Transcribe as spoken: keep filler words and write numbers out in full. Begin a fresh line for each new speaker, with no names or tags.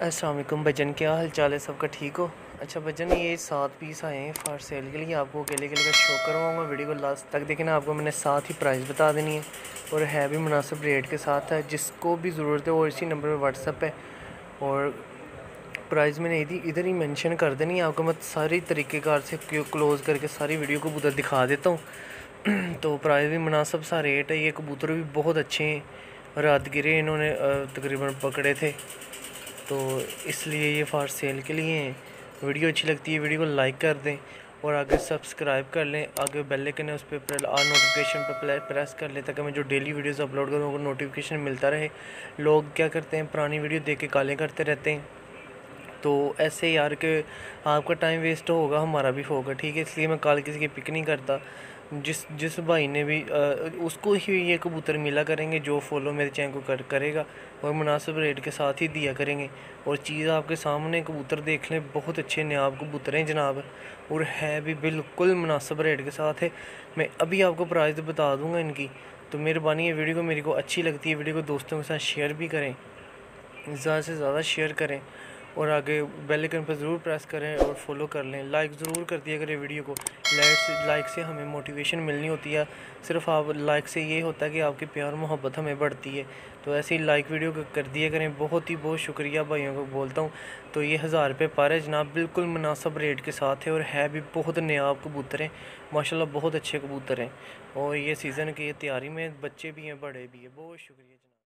अस्सलाम वालेकुम भजन, क्या हाल चाल है सबका? ठीक हो? अच्छा भजन, ये सात पीस आए हैं फॉर सेल के लिए। आपको अकेले अकेले का शो करवाऊँगा, वीडियो को लास्ट तक देखें ना। आपको मैंने साथ ही प्राइस बता देनी है और है भी मुनासिब रेट के साथ है। जिसको भी ज़रूरत है वो इसी नंबर पर व्हाट्सअप है और प्राइस मैंने इधर इधर ही मेंशन कर देनी है। आपको मैं सारी तरीक़ेकार से क्लोज़ करके सारी वीडियो को उधर दिखा देता हूँ। तो प्राइस भी मुनासिब सा रेट है। ये कबूतर भी बहुत अच्छे हैं, रातगिरे इन्होंने तकरीबन पकड़े थे, तो इसलिए ये फॉर सेल के लिए हैं। वीडियो अच्छी लगती है वीडियो को लाइक कर दें और आगे सब्सक्राइब कर लें। आगे बेल आइकन है उस पर ऑल नोटिफिकेशन पर प्रेस कर लें ताकि मैं जो डेली वीडियोस अपलोड करूँ उनको नोटिफिकेशन मिलता रहे। लोग क्या करते हैं, पुरानी वीडियो देख के कालें करते रहते हैं, तो ऐसे यार कि आपका टाइम वेस्ट होगा, हमारा भी होगा, ठीक है। इसलिए मैं कॉल किसी की पिक नहीं करता। जिस जिस भाई ने भी आ, उसको ही ये कबूतर मिला करेंगे जो फॉलो मेरे चैनल को कर करेगा और मुनासिब रेट के साथ ही दिया करेंगे। और चीज़ आपके सामने, कबूतर देख लें, बहुत अच्छे नायाब कबूतर हैं जनाब, और है भी बिल्कुल मुनासिब रेट के साथ है। मैं अभी आपको प्राइस बता दूँगा इनकी। तो मेहरबानी है, वीडियो को मेरे को अच्छी लगती है वीडियो को दोस्तों के साथ शेयर भी करें, ज़्यादा से ज़्यादा शेयर करें और आगे बेल आइकन पर ज़रूर प्रेस करें और फॉलो कर लें। लाइक ज़रूर कर दिया करें वीडियो को। लाइक से लाइक से हमें मोटिवेशन मिलनी होती है। सिर्फ आप लाइक से ये होता है कि आपकी प्यार मोहब्बत हमें बढ़ती है। तो ऐसे ही लाइक वीडियो को कर दिया करें। बहुत ही बहुत शुक्रिया भाइयों को बोलता हूँ। तो ये हज़ार रुपये पर है जनाब, बिल्कुल मुनासिब रेट के साथ है और है भी बहुत नायाब कबूतर हैं माशाल्लाह, बहुत अच्छे कबूतर हैं। और ये सीज़न की तैयारी में बच्चे भी हैं बड़े भी हैं। बहुत शुक्रिया।